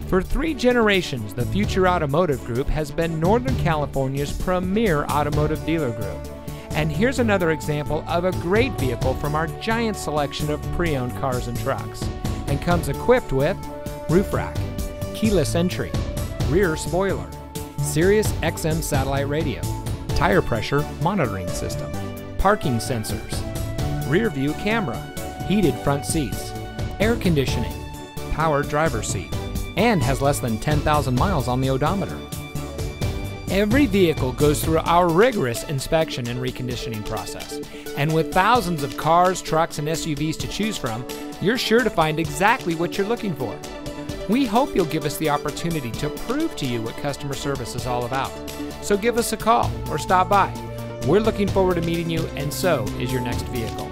For 3 generations, the Future Automotive Group has been Northern California's premier automotive dealer group. And here's another example of a great vehicle from our giant selection of pre-owned cars and trucks. And comes equipped with roof rack, keyless entry, rear spoiler, Sirius XM satellite radio, tire pressure monitoring system, parking sensors, rear view camera, heated front seats, air conditioning, power driver's seat, and has less than 10,000 miles on the odometer. Every vehicle goes through our rigorous inspection and reconditioning process. And with thousands of cars, trucks, and SUVs to choose from, you're sure to find exactly what you're looking for. We hope you'll give us the opportunity to prove to you what customer service is all about. So give us a call or stop by. We're looking forward to meeting you, and so is your next vehicle.